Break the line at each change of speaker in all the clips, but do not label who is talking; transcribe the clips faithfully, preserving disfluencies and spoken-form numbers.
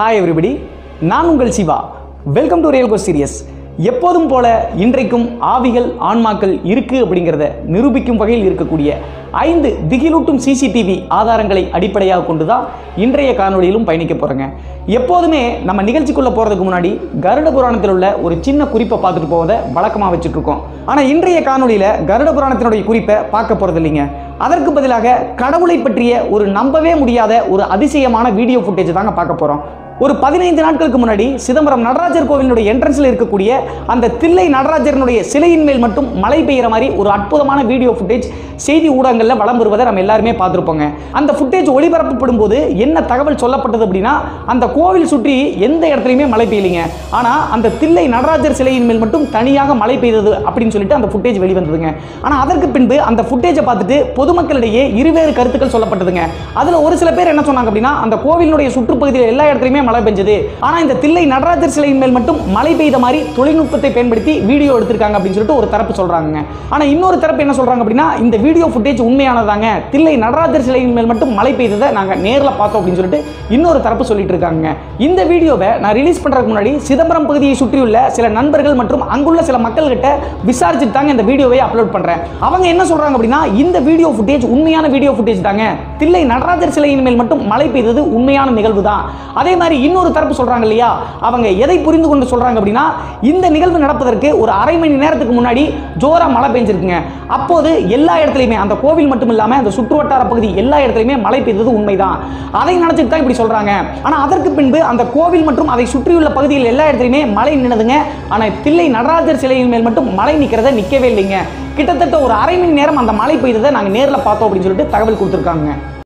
Hi everybody, நான் உங்கள் Siva. Welcome to real ghost series. எப்போதும் போல இன்றைக்கும் ஆவிகள் ஆன்மாக்கள் இருக்கு அப்படிங்கிறத நிரூபிக்கும் வகையில் இருக்கக்கூடிய ஐந்து திகிலூட்டும் சிசிடிவி ஆதாரங்களை அடிப்படையாக கொண்டு தான் இன்றைய காணொலியிலும் பயணிக்க போகிறேங்க. எப்போதுமே நம்ம நிகழ்ச்சிக்குள்ளே போகிறதுக்கு முன்னாடி கருட புராணத்தில் உள்ள ஒரு சின்ன குறிப்பை பார்த்துட்டு போவதை வழக்கமாக வச்சுட்ருக்கோம். ஆனால் இன்றைய காணொலியில் கருட புராணத்தினுடைய குறிப்பை பார்க்க போகிறது இல்லைங்க. அதற்கு பதிலாக கடவுளை பற்றிய ஒரு நம்பவே முடியாத ஒரு அதிசயமான வீடியோ ஃபுட்டேஜ் தாங்க பார்க்க போகிறோம். ஒரு பதினைந்து நாட்களுக்கு முன்னாடி சிதம்பரம் நடராஜர் கோவிலுடைய என்ட்ரன்ஸில் இருக்கக்கூடிய அந்த தில்லை நடராஜரனுடைய சிலையின் மேல் மட்டும் மழை பெய்கிற மாதிரி ஒரு அற்புதமான வீடியோ ஃபுட்டேஜ் செய்தி ஊடகங்களில் வலம் வருவதை நம்ம எல்லாருமே பார்த்துருப்போங்க. அந்த ஃபுட்டேஜ் ஒளிபரப்பப்படும் போது என்ன தகவல் சொல்லப்பட்டது அப்படின்னா, அந்த கோவில் சுற்றி எந்த இடத்துலையுமே மழை பெய்யலைங்க, ஆனால் அந்த தில்லை நடராஜர் சிலையின் மேல் மட்டும் தனியாக மழை பெய்தது அப்படின்னு சொல்லிட்டு அந்த ஃபுட்டேஜ் வெளிவந்ததுங்க. ஆனால் அதற்கு பின்பு அந்த ஃபுட்டேஜை பார்த்துட்டு பொதுமக்களிடையே இருவேறு கருத்துக்கள் சொல்லப்பட்டதுங்க. அதில் ஒரு சில பேர் என்ன சொன்னாங்க அப்படின்னா, அந்த கோவிலுடைய சுற்றுப்பகுதியில் எல்லா இடத்துலையுமே மழை பெஞ்சது, ஆனா இந்த தில்லை நடராஜர் சிலையின் மேல் மட்டும் மழை பெய்த மாதிரி தொழில்நுட்பத்தை பயன்படுத்தி வீடியோ எடுத்திருக்காங்க அப்படின்னு சொல்லிட்டு ஒரு தரப்பு சொல்றாங்க. ஆனா இன்னொரு தரப்பு என்ன சொல்றாங்க அப்படின்னா, இந்த வீடியோ ஃபுட்டேஜ் உண்மையானதாங்க, தில்லை நடராஜர் சிலையின் மேல் மட்டும் மழை பெய்ததை நாங்க நேர்ல பார்த்தோம் அப்படின்னு சொல்லிட்டு இன்னொரு தரப்பு சொல்லிட்டு இருக்காங்க. இந்த வீடியோவை நான் ரிலீஸ் பண்றதுக்கு முன்னாடி சிதம்பரம் பகுதியை சுற்றியுள்ள சில நண்பர்கள் மற்றும் அங்குள்ள சில மக்கள் கிட்ட விசாரிச்சுட்டு தாங்க இந்த வீடியோவை அப்லோட் பண்றேன். அவங்க என்ன சொல்றாங்க அப்படின்னா, இந்த வீடியோ ஃபுட்டேஜ் உண்மையான வீடியோ ஃபுட்டேஜ் தாங்க, தில்லை நடராஜர் சிலையின் மேல் மட்டும் மழை பெய்தது உண்மையான நிகழ்வு தான். அதே மாதிரி இன்னொரு தரப்பு சொல்றாங்க இல்லையா, அவங்க எதை புரிந்து கொண்டு சொல்றாங்க அப்படின்னா, இந்த நிகழ்வு நடப்பதற்கு ஒரு அரை மணி நேரத்துக்கு முன்னாடி ஜோரா மழை பெஞ்சிருக்குங்க. அப்போது எல்லா இடத்துலையுமே அந்த கோவில் மட்டும் இல்லாம அந்த சுற்றுவட்டார பகுதி எல்லா இடத்துலையுமே மழை பெய்தது உண்மைதான். அதை நினைச்சிட்டு தான் இப்படி சொல்றாங்க. ஆனா அதற்கு பின்பு அந்த கோவில் மற்றும் அதை சுற்றியுள்ள பகுதியில் எல்லா இடத்துலையுமே மழை நின்னதுங்க. ஆனா தில்லை நடராஜர் சிலையின் மேல் மட்டும் மழை நிக்கிறத நிக்கவே இல்லைங்க. கிட்டத்தட்ட ஒரு அரை மணி நேரம் அந்த மழை பெய்ததை நாங்க நேர்ல பார்த்தோம் அப்படின்னு சொல்லிட்டு தகவல் கொடுத்திருக்காங்க.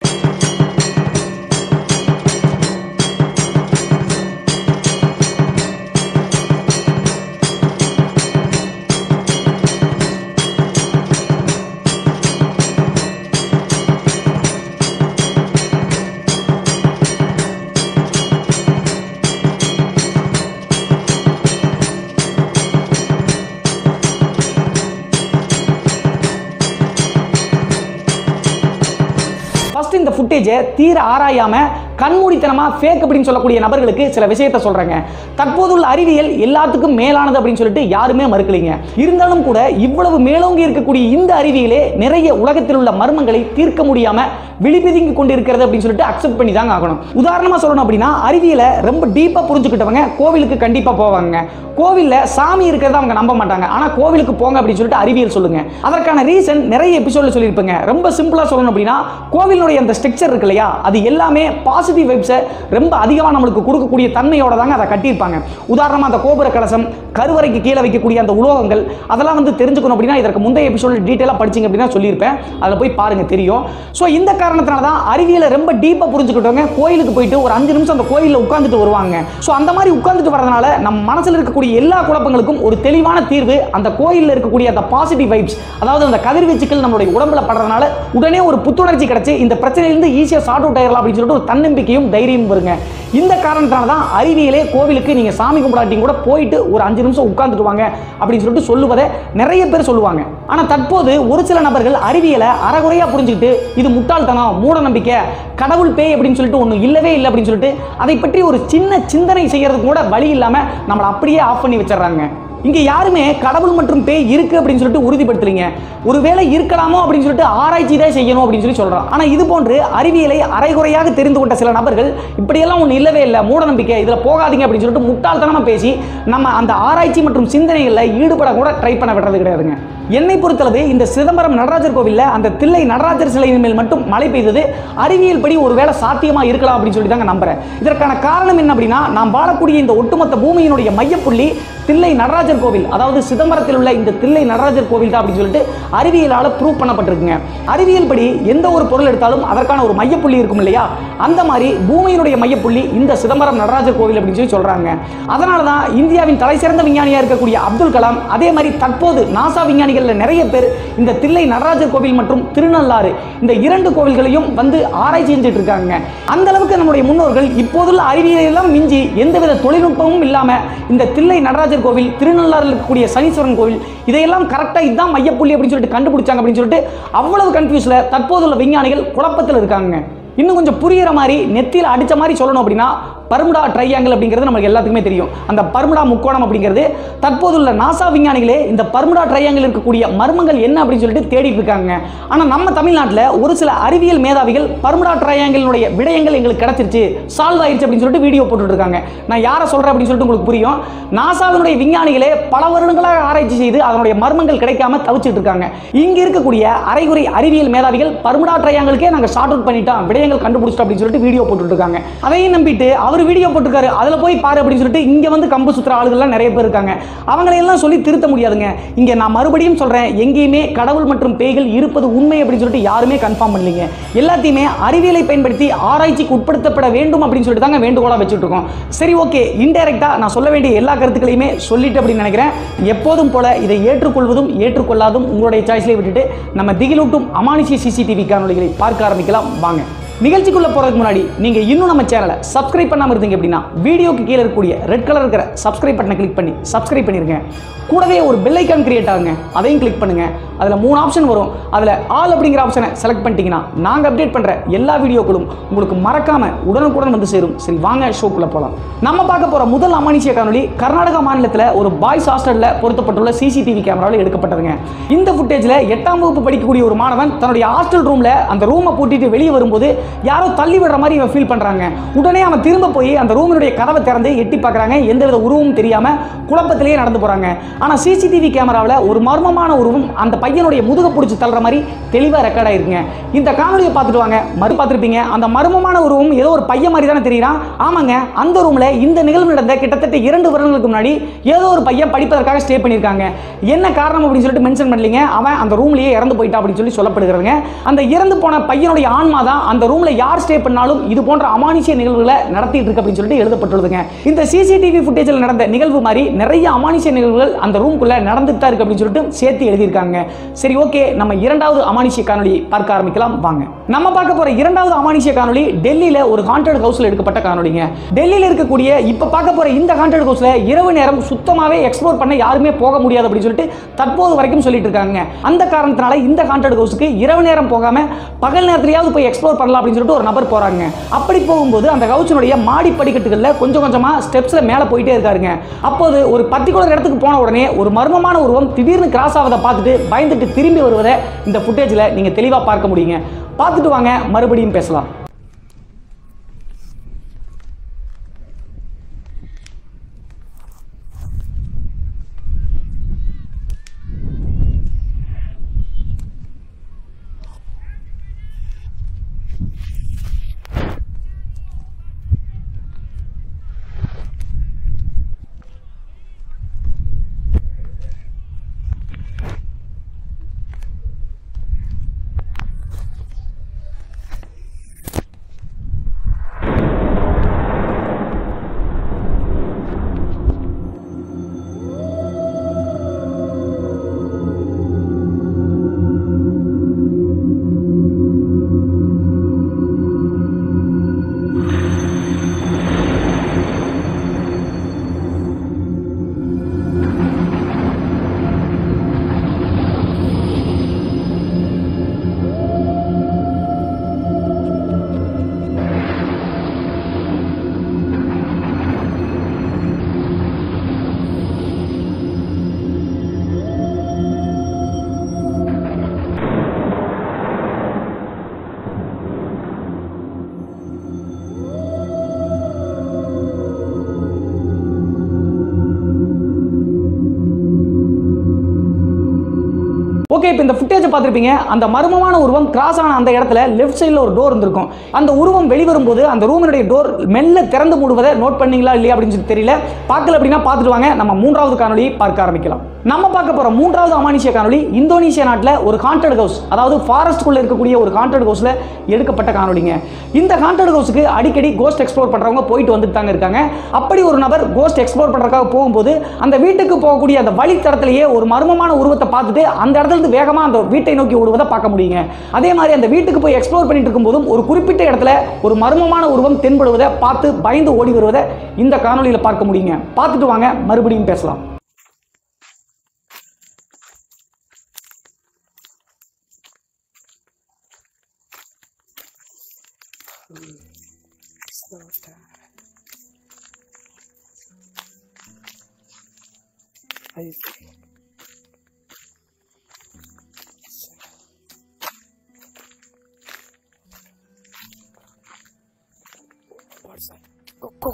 இந்த ஃபுட்டேஜை தீர ஆராயாம கண்மூடித்தனமா ஃபேக் அப்படின்னு சொல்லக்கூடிய நபர்களுக்கு சில விஷயத்தை சொல்றாங்க. தற்போதுள்ள அறிவியல் எல்லாத்துக்கும் மேலானது அப்படின்னு சொல்லிட்டு யாருமே மறுக்கலைங்க. இருந்தாலும் கூட இவ்வளவு மேலோங்கி இருக்கக்கூடிய இந்த அறிவியலே நிறைய உலகத்தில் உள்ள மர்மங்களை தீர்க்க முடியாம விழிபிதுங்கி கொண்டிருக்கிறது அப்படின்னு சொல்லிட்டு அக்செப்ட் பண்ணி தாங்க ஆகணும். உதாரணமா சொல்லணும் அப்படின்னா, அறிவியலை ரொம்ப டீப்பா புரிஞ்சுக்கிட்டவங்க கோவிலுக்கு கண்டிப்பா போவாங்க. கோவில்ல சாமி இருக்கிறத அவங்க நம்ப மாட்டாங்க, ஆனா கோவிலுக்கு போங்க அப்படின்னு சொல்லிட்டு அறிவியல் சொல்லுங்க. அதற்கான ரீசன் நிறைய எபிசோட்ல சொல்லியிருப்பேங்க. ரொம்ப சிம்பிளா சொல்லணும் அப்படின்னா, கோவிலுடைய அந்த ஸ்ட்ரக்சர் இருக்கு இல்லையா, அது எல்லாமே பாசிட்டிவ் வைப்ஸை ரொம்ப அதிகமாக நம்மளுக்கு கொடுக்கக்கூடிய தன்மையோட தாங்க அதை கட்டியிருப்பாங்க. உதாரணமாக அந்த கோபுர கலசம், கருவறைக்கு கீழே வைக்கக்கூடிய அந்த உலோகங்கள், அதெல்லாம் வந்து தெரிஞ்சுக்கணும் அப்படின்னா இதற்கு முந்தைய எபிசோட டீட்டெயிலாக படிச்சிங்க அப்படின்னா சொல்லியிருப்பேன். அதில் போய் பாருங்க, தெரியும். ஸோ இந்த காரணத்தினால தான் அறிவியலை ரொம்ப டீப்பாக புரிஞ்சுக்கிட்டவங்க கோயிலுக்கு போயிட்டு ஒரு அஞ்சு நிமிஷம் அந்த கோயிலில் உட்காந்துட்டு வருவாங்க. ஸோ அந்த மாதிரி உட்காந்துட்டு வரதுனால நம்ம மனசில் இருக்கக்கூடிய எல்லா குழப்பங்களுக்கும் ஒரு தெளிவான தீர்வு அந்த கோயிலில் இருக்கக்கூடிய அந்த பாசிட்டிவ் வைப்ஸ், அதாவது அந்த கதிர்வீச்சுக்கள் நம்மளுடைய உடம்புல படுறதுனால உடனே ஒரு புத்துணர்ச்சி கிடைச்சு இந்த பிரச்சனையிலிருந்து ஈஸியாக சார்ட் அவுட் ஆயிடலாம் அப்படின்னு சொல்லிட்டு ஒரு தன்னம்பிக்கையும் தைரியம் வருங்க. இந்த காரணத்தினால தான் அறிவியலே கோவிலுக்கு நீங்க சாமி கும்பிடாட்டியும் கூட போயிட்டு ஒரு அஞ்சு நிமிஷம் உட்கார்ந்துட்டு வாங்க அப்படின்னு சொல்லிட்டு சொல்லுவதை நிறைய பேர் சொல்லுவாங்க. ஆனா தற்போது ஒரு சில நபர்கள் அறிவியலை அறகுறையா புரிஞ்சுக்கிட்டு இது முட்டாள்தனம், மூட நம்பிக்கை, கடவுள் பேய் அப்படின்னு சொல்லிட்டு ஒண்ணு இல்லவே இல்லை அப்படின்னு சொல்லிட்டு அதை பற்றி ஒரு சின்ன சிந்தனை செய்யறதுக்கு கூட வழி இல்லாம நம்மளை அப்படியே ஆஃப் பண்ணி வச்சிடறாங்க. இங்க யாருமே கடவுள் மற்றும் பேய் இருக்கு அப்படின்னு சொல்லிட்டு உறுதிப்படுத்தலீங்க. ஒருவேளை இருக்கலாமோ அப்படின்னு சொல்லிட்டு ஆராய்ச்சி தான் செய்யணும் அப்படின்னு சொல்லி சொல்றான். ஆனா இது போன்று அறிவியலை அரைகுறையாக தெரிந்து கொண்ட சில நபர்கள் இப்படியெல்லாம் ஒண்ணு இல்லவே இல்லை, மூட நம்பிக்கை, இதுல போகாதீங்க அப்படின்னு சொல்லிட்டு முட்டாள்தனமா பேசி நம்ம அந்த ஆராய்ச்சி மற்றும் சிந்தனைகளில் ஈடுபட கூட ட்ரை பண்ண விடுறது கிடையாதுங்க. என்னை பொறுத்தளவு இந்த சிதம்பரம் நடராஜர் கோவில்ல அந்த தில்லை நடராஜர் சிலையின் மேல் மட்டும் மழை பெய்தது அறிவியல் படி ஒருவேளை சாத்தியமா இருக்கலாம் அப்படின்னு சொல்லி தாங்க நம்புறேன். இதற்கான காரணம் என்ன அப்படின்னா, நாம் வாழக்கூடிய இந்த ஒட்டுமொத்த பூமியினுடைய மையப்புள்ளி தில்லை நடராஜர் கோவில், அதாவது சிதம்பரத்தில் உள்ள இந்த தில்லை நடராஜர் கோவில் தான் அப்படின்னு சொல்லிட்டு அறிவியலால ப்ரூவ் பண்ணப்பட்டிருக்குங்க. அறிவியல் படி எந்த ஒரு பொருள் எடுத்தாலும் அதற்கான ஒரு மையப்புள்ளி இருக்கும் இல்லையா, அந்த மாதிரி பூமியினுடைய மையப்புள்ளி இந்த சிதம்பரம் நடராஜர் கோவில் அப்படின்னு சொல்லி சொல்றாங்க. அதனால தான் இந்தியாவின் தலை சிறந்த விஞ்ஞானியா இருக்கக்கூடிய அப்துல் கலாம், அதே மாதிரி தற்போது நாசா விஞ்ஞானிகள் நிறைய பேர் இந்த தில்லை நடராஜர் கோவில் மற்றும் திருநள்ளாறு இந்த இரண்டு கோவில்களையும் வந்து ஆராய்ச்சி செஞ்சுட்டு இருக்காங்க. அந்த அளவுக்கு நம்முடைய முன்னோர்கள் இப்போதுள்ள அறிவியலெல்லாம் மிஞ்சி எந்தவித தொழில்நுட்பமும் இல்லாம இந்த தில்லை நடராஜர் கோவில், திருநள்ளாறில் இருக்கக்கூடிய சனீஸ்வரன் கோவில், இதையெல்லாம் கரெக்டா இதுதான் மையப்புள்ளி அப்படின்னு சொல்லிட்டு கண்டுபிடிச்சாங்க அப்படின்னு சொல்லிட்டு அவ்வளவு கன்ஃபியூஸ்ல தற்போதுள்ள விஞ்ஞானிகள் குழப்பத்தில் இருக்காங்க. இன்னும் கொஞ்சம் புரியுற மாதிரி நெத்தியில் அடிச்ச மாதிரி சொல்லணும் அப்படின்னா, பர்முடா ட்ரையாங்கிள் அப்படிங்கிறது நமக்கு எல்லாத்துக்குமே தெரியும். அந்த பர்முடா முக்கோணம் அப்படிங்கிறது தற்போதுள்ள நாசா விஞ்ஞானிகளே இந்த பர்முடா ட்ரையாங்கிள் இருக்கக்கூடிய மர்மங்கள் என்ன அப்படின்னு சொல்லிட்டு தேடிட்டு இருக்காங்க. ஆனா நம்ம தமிழ்நாட்டில் ஒரு சில அறிவியல் மேதாவிகள் பர்முடா ட்ரையாங்கிளுடைய விடயங்கள் எங்களுக்கு கிடைச்சிருச்சு, சால்வ் ஆயிருச்சு அப்படின்னு சொல்லிட்டு வீடியோ போட்டுட்டு இருக்காங்க. நான் யாரை சொல்றேன் அப்படின்னு சொல்லிட்டு உங்களுக்கு புரியும். நாசாவினுடைய விஞ்ஞானிகளே பல வருடங்களாக ஆராய்ச்சி செய்து அதனுடைய மர்மங்கள் கிடைக்காம தவிச்சிட்டு இருக்காங்க. இங்க இருக்கக்கூடிய அரைகுறை அறிவியல் மேதாவிகள் பர்முடா ட்ரையாங்கிளுக்கே நாங்க ஷார்ட் அவுட் பண்ணிட்டோம், விடயங்கள் கண்டுபிடிச்சிட்டோம் அப்படின்னு சொல்லிட்டு வீடியோ போட்டுட்டு இருக்காங்க. அதையும் நம்பிட்டு அவர் வீடியோ போட்டுருக்காரு, அதுல போய் பாரு அப்படின்னு சொல்லிட்டு இங்க வந்து கம்பு சுத்துற ஆளுகள் நிறைய பேர் இருக்காங்க. அவங்களை எல்லாம் சொல்லி திருத்த முடியாதுங்க. இங்க நான் மறுபடியும் சொல்றேன், எங்கேயுமே கடவுள் மற்றும் பேய்கள் இருப்பது உண்மை அப்படின்னு சொல்லிட்டு யாருமே கன்ஃபார்ம் பண்ணலீங்க. எல்லாத்தையுமே அறிவியலை பயன்படுத்தி ஆராய்ச்சிக்கு உட்படுத்தப்பட வேண்டும் அப்படின்னு சொல்லிட்டு தாங்க வேண்டுகோளா வச்சுட்டு இருக்கோம். சரி, ஓகே, இன்டைரக்டா நான் சொல்ல வேண்டிய எல்லா கருத்துக்களையுமே சொல்லிட்டு அப்படின்னு நினைக்கிறேன். எப்போதும் போல இதை ஏற்றுக்கொள்வதும் ஏற்றுக்கொள்ளாதும் உங்களுடைய சாய்ஸ்லேயே விட்டுட்டு நம்ம திகிலூட்டும் அமானுஷ்ய சிசிடிவி காணொளிகளை பார்க்க ஆரம்பிக்கலாம். வாங்க. நிகழ்ச்சிக்குள்ள போறதுக்கு முன்னாடி நீங்க இன்னும் நம்ம சேனலை சப்ஸ்கிரைப் பண்ணாம இருந்தீங்க அப்படின்னா வீடியோக்கு கீழே இருக்கக்கூடிய ரெட் கலர் இருக்கிற சப்ஸ்கிரைப் பட்டனை கிளிக் பண்ணி சப்ஸ்கிரைப் பண்ணிருங்க. கூடவே ஒரு பெல் ஐகான் கிரியேட் ஆகுங்க, அதையும் கிளிக் பண்ணுங்க. அதுல மூணு ஆப்ஷன் வரும், அதுல ஆல் அப்படிங்கிற ஆப்ஷனை செலக்ட் பண்ணிட்டீங்கன்னா நாங்க அப்டேட் பண்ற எல்லா வீடியோக்களும் உங்களுக்கு மறக்காம உடனுக்குடன் வந்து சேரும். சரி, வாங்க ஷோக்குள்ள போலாம். நம்ம பார்க்க போற முதல் அமானுஷ்ய காணொளி கர்நாடகா மாநிலத்தில் ஒரு பாய்ஸ் ஹாஸ்டல்ல பொருத்தப்பட்டுள்ள சிசிடிவி கேமராவில் எடுக்கப்பட்டதுங்க. இந்த ஃபுட்டேஜ்ல எட்டாம் வகுப்பு படிக்கக்கூடிய ஒரு மாணவன் தன்னுடைய ஹாஸ்டல் ரூம்ல அந்த ரூமை பூட்டிட்டு வெளியே வரும்போது யாரோ தள்ளி விடுற மாதிரி இவன் ஃபீல் பண்றாங்க. உடனே அவன் திரும்ப போய் அந்த ரூமினுடைய கதவை திறந்து எட்டி பார்க்கறாங்க. எந்தவித உருவமும் தெரியாம குழப்பத்திலேயே நடந்து போறாங்க. ஆனா சிசிடிவி கேமராவில் ஒரு மர்மமான உருவம் அந்த பையனுடைய முதுக பிடிச்சி தள்ளுற மாதிரி தெளிவா ரெக்கார்ட் ஆயிருக்குங்க. இந்த காணொலியை பார்த்துட்டு வாங்க, மறு பார்த்துருப்பீங்க. அந்த மர்மமான உருவம் ஏதோ ஒரு பையன் மாதிரி தானே தெரியுறான். ஆமாங்க, அந்த ரூம்ல இந்த நிகழ்வு நடந்த கிட்டத்தட்ட இரண்டு வருடங்களுக்கு முன்னாடி ஏதோ ஒரு பையன் படிப்பதற்காக ஸ்டே பண்ணியிருக்காங்க. என்ன காரணம் அப்படின்னு சொல்லிட்டு மென்ஷன் பண்ணலீங்க. அவன் அந்த ரூம்லயே இறந்து போயிட்டா அப்படின்னு சொல்லி சொல்லப்படுகிறாங்க. அந்த இறந்து போன பையனுடைய ஆன்மா தான் அந்த ரூம்ல யார் ஸ்டே பண்ணாலும் இது போன்ற அமானுஷ்ய நிகழ்வுகளை நடத்திட்டு இருக்கு அப்படின்னு சொல்லிட்டு எழுதப்பட்டுள்ளதுங்க. இந்த சிசிடிவி ஃபுட்டேஜில் நடந்த நிகழ்வு மாதிரி நிறைய அமானுஷ்ய நிகழ்வுகள் அந்த ரூம்குள்ள நடந்துட்டு தான் இருக்கு அப்படின்னு சொல்லிட்டு சேர்த்து எழுதியிருக்காங்க. சரி, ஓகே, நம்ம இரண்டாவது அமானுஷ்ய காணொளியை பார்க்க ஆரம்பிக்கலாம். வாங்க. நம்ம பார்க்க போற இரண்டாவது அமானுஷ்ய காணொளி டெல்லியில ஒரு ஹாண்டட் ஹவுஸ்ல எடுக்கப்பட்ட காணொளிங்க. டெல்லியில இருக்கக்கூடிய இப்ப பார்க்க போற இந்த ஹாண்டட் ஹவுஸ்ல இரவு நேரம் சுத்தமாவே எக்ஸ்ப்ளோர் பண்ண யாருமே போக முடியாது அப்படின்னு சொல்லிட்டு தற்போது வரைக்கும் சொல்லிட்டு இருக்காங்க. அந்த காரணத்தினால இந்த ஹாண்டட் ஹவுஸ்க்கு இரவு நேரம் போகாம பகல் நேரத்திலேயாவது போய் எக்ஸ்ப்ளோர் பண்ணலாம் அப்படின்னு சொல்லிட்டு ஒரு நபர் போறாங்க. அப்படி போகும்போது அந்த ஹவுஸினுடைய மாடி படிக்கட்டுகள்ல கொஞ்சம் கொஞ்சமா ஸ்டெப்ஸ்ல மேல போயிட்டே இருக்காருங்க. அப்போது ஒரு பர்டிகுலர் இடத்துக்கு போன உடனே ஒரு மர்மமான உருவம் திடீர்னு கிராஸ் ஆவதை பார்த்துட்டு பயந்துட்டு திரும்பி வருவதை இந்த ஃபுட்டேஜ்ல நீங்க தெளிவா பார்க்க முடியுங்க. பார்த்துட்டு வாங்க, மறுபடியும் பேசலாம். ஓகே, இப்போ இந்த ஃபுட்டேஜ் பார்த்துருப்பீங்க. அந்த மர்மமான உருவம் கிராஸ் ஆன அந்த இடத்துல லெஃப்ட் சைடில் ஒரு டோர் இருந்திருக்கும். அந்த உருவம் வெளிவரும்போது அந்த ரூமினுடைய டோர் மெல்ல திறந்து மூடுவதை நோட் பண்ணீங்களா இல்லையா அப்படின்னு சொல்லி தெரியல. பார்க்கல அப்படின்னா பார்த்துட்டு வாங்க. நம்ம மூன்றாவது காணொலியை பார்க்க ஆரம்பிக்கலாம். நம்ம பார்க்க போற மூன்றாவது அமானுஷ்ய காணொளி இந்தோனேஷியா நாட்டில் ஒரு ஹாண்டட் ஹவுஸ், அதாவது ஃபாரஸ்ட்குள்ள இருக்கக்கூடிய ஒரு ஹாண்டட் ஹவுஸ்ல எடுக்கப்பட்ட காணொளிங்க. இந்த ஹாண்டட் ஹவுஸ்க்கு அடிக்கடி கோஸ்ட் எக்ஸ்ப்ளோர் பண்றவங்க போயிட்டு வந்துட்டு தாங்க இருக்காங்க. அப்படி ஒரு நபர் கோஸ்ட் எக்ஸ்ப்ளோர் பண்றதுக்காக போகும்போது அந்த வீட்டுக்கு போகக்கூடிய அந்த வழித்தடத்திலேயே ஒரு மர்மமான உருவத்தை பார்த்துட்டு அந்த இடத்துல இருந்து வேகமா அந்த வீட்டை நோக்கி ஓடுவதை பார்க்க முடியுங்க. அதே மாதிரி அந்த வீட்டுக்கு போய் எக்ஸ்ப்ளோர் பண்ணிட்டு இருக்கும்போதும் ஒரு குறிப்பிட்ட இடத்துல ஒரு மர்மமான உருவம் தென்படுவதை பார்த்து பயந்து ஓடி வருவதை இந்த காணொளியில பார்க்க முடியுங்க. பார்த்துட்டு வாங்க, மறுபடியும் பேசலாம். Slow down.
Go, go.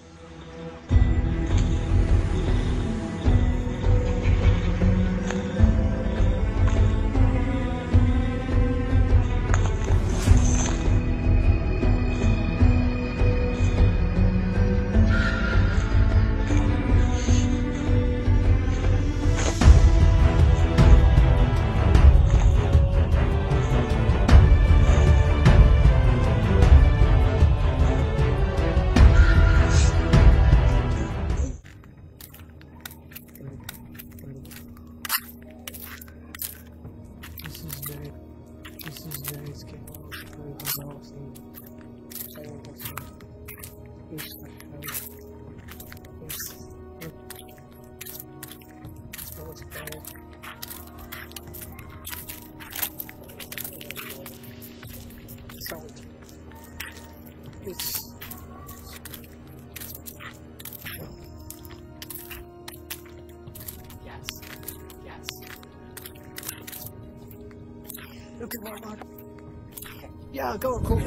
It's yes, yes. Look at what not. Yeah, go, go.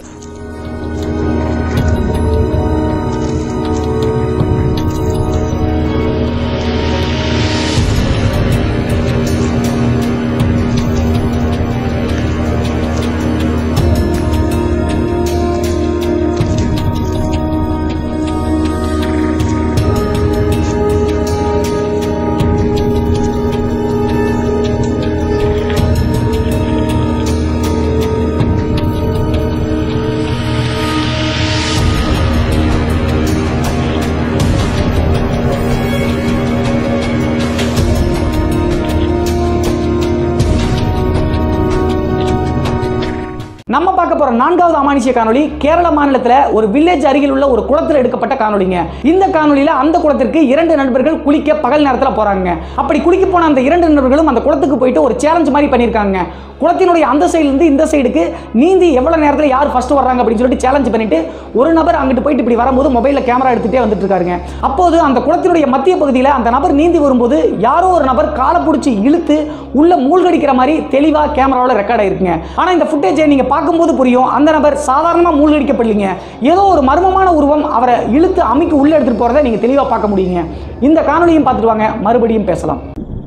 நம்ம பார்க்க போற நான்காவது அமானுஷ்ய காணொளி கேரள மாநிலத்தில் ஒரு வில்லேஜ் அருகில் உள்ள ஒரு குளத்தில் எடுக்கப்பட்ட காணொளிங்க. இந்த காணொளியில அந்த குளத்திற்கு இரண்டு நண்பர்கள் குளிக்க பகல் நேரத்தில் போறாங்க. அப்படி குளிக்க போன அந்த இரண்டு நண்பர்களும் அந்த குளத்துக்கு போயிட்டு ஒரு சேலஞ்ச் மாதிரி பண்ணியிருக்காங்க. குளத்தினுடைய அந்த சைடுல இருந்து இந்த சைடுக்கு நீந்தி எவ்வளவு நேரத்தில் யார் ஃபர்ஸ்ட் வர்றாங்க அப்படின்னு சொல்லிட்டு சேலஞ்ச் பண்ணிட்டு ஒரு நபர் அங்கிட்டு போயிட்டு இப்படி வரும்போது மொபைலில் கேமரா எடுத்துட்டே வந்துட்டு இருக்காருங்க. அப்போது அந்த குளத்தினுடைய மத்திய பகுதியில் அந்த நபர் நீந்தி வரும்போது யாரோ ஒரு நபர் காலை பிடிச்சி இழுத்து உள்ள மூழ்கடிக்கிற மாதிரி தெளிவா கேமராவில் ரெக்கார்ட் ஆயிருக்குங்க. ஆனா இந்த ஃபுட்டேஜை நீங்க பார்க்கும்போது புரியும், அந்த நபர் சாதாரணமா மூழ்கடிக்கப்படலைங்க. ஏதோ ஒரு மர்மமான உருவம் அவரை இழுத்து அமைக்கு உள்ள எடுத்துட்டு போறதை நீங்க தெளிவா பார்க்க முடியுங்க. இந்த காணொளியும் பார்த்துட்டு வாங்க, மறுபடியும் பேசலாம்.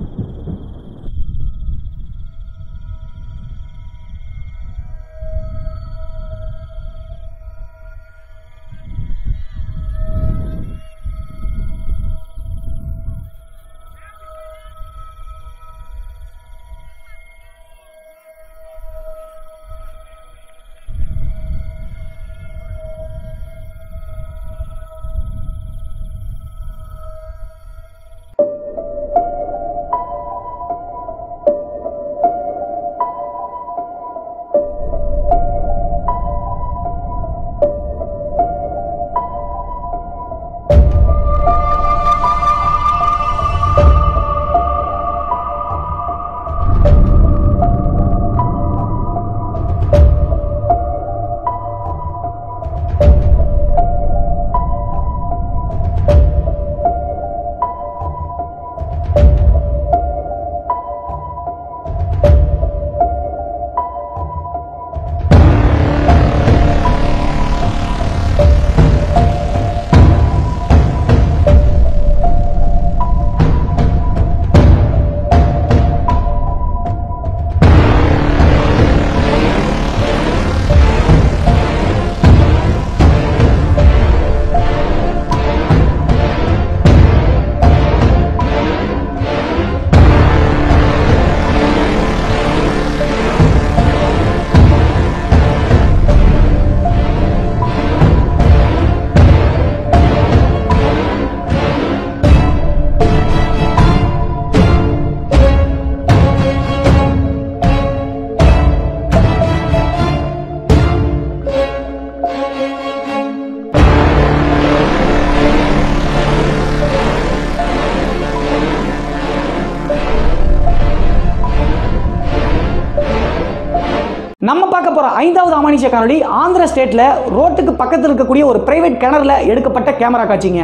நம்ம பார்க்க போற ஐந்தாவது அமானுஷ்ய காணொளி ஆந்திர ஸ்டேட்ல ரோட்டுக்கு பக்கத்தில் இருக்கக்கூடிய ஒரு பிரைவேட் கிணறுல எடுக்கப்பட்ட கேமரா காட்சிங்க.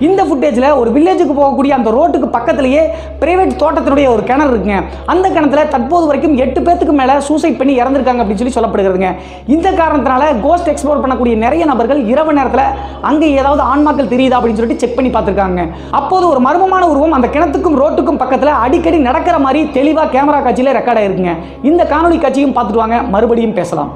இந்த ஃபுட்டேஜில் ஒரு வில்லேஜுக்கு போகக்கூடிய அந்த ரோட்டுக்கு பக்கத்திலேயே பிரைவேட் தோட்டத்தினுடைய ஒரு கிணறு இருக்குங்க. அந்த கிணத்துல தற்போது வரைக்கும் எட்டு பேத்துக்கு மேலே சூசைட் பண்ணி இறந்துருக்காங்க அப்படின்னு சொல்லி சொல்லப்படுகிறதுங்க. இந்த காரணத்தினால கோஸ்ட் எக்ஸ்ப்ளோர் பண்ணக்கூடிய நிறைய நபர்கள் இரவு நேரத்தில் அங்கே ஏதாவது ஆன்மாக்கள் தெரியுதா அப்படின்னு சொல்லிட்டு செக் பண்ணி பார்த்துருக்காங்க. அப்போது ஒரு மர்மமான உருவம் அந்த கிணத்துக்கும் ரோட்டுக்கும் பக்கத்தில் அடிக்கடி நடக்கிற மாதிரி தெளிவாக கேமரா காட்சியில் ரெக்கார்ட் ஆயிருக்குங்க. இந்த காணொலி காட்சியும் பார்த்துட்டு வாங்க, மறுபடியும் பேசலாம்.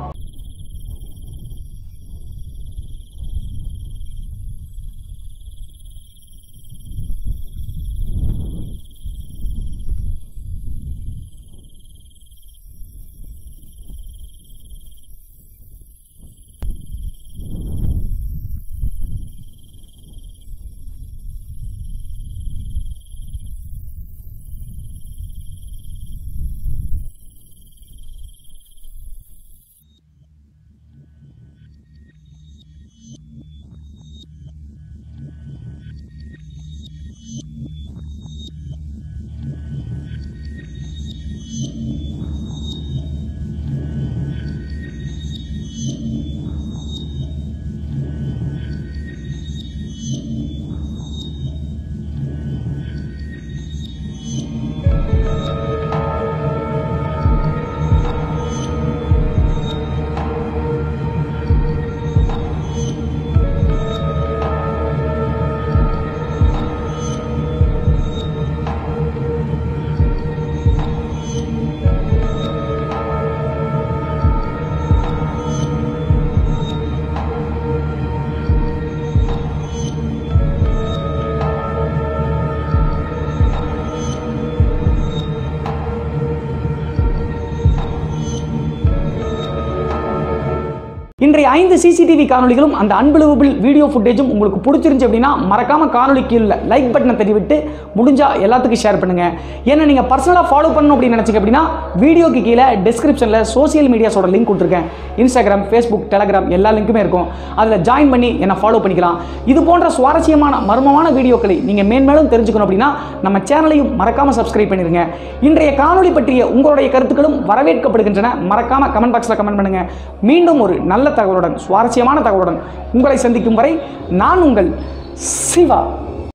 இன்றைய ஐந்து சிசிடிவி காணொலிகளும் அந்த அன்பிலிவபிள் வீடியோ ஃபுட்டேஜும் உங்களுக்கு பிடிச்சிருந்துச்சு அப்படின்னா மறக்காம காணொலி கீழே லைக் பட்டனை தட்டி விட்டு முடிஞ்சா எல்லாத்துக்கும் ஷேர் பண்ணுங்க. ஏன்னா நீங்க பர்சனலா ஃபாலோ பண்ணணும் அப்படின்னு நினைச்சீங்க அப்படின்னா வீடியோக்கு கீழே டிஸ்கிரிப்ஷன்ல சோசியல் மீடியாஸோட லிங்க் கொடுத்துருக்கேன். இன்ஸ்டாகிராம், ஃபேஸ்புக், டெலகிராம் எல்லா லிங்க்குமே இருக்கும். அதில் ஜாயின் பண்ணி என்னை ஃபாலோ பண்ணிக்கலாம். இது போன்ற சுவாரஸ்யமான மர்மமான வீடியோக்களை நீங்க மேன்மேலும் தெரிஞ்சுக்கணும் அப்படின்னா நம்ம சேனலையும் மறக்காம சப்ஸ்கிரைப் பண்ணிருங்க. இன்றைய காணொலி பற்றிய உங்களுடைய கருத்துக்களும் வரவேற்கப்படுகின்றன. மறக்காம கமெண்ட் பாக்ஸ்ல கமெண்ட் பண்ணுங்க. மீண்டும் ஒரு நல்ல தகவலுடன், சுவாரஸ்யமான தகவலுடன் உங்களை சந்திக்கும் வரை நான் உங்கள் சிவா.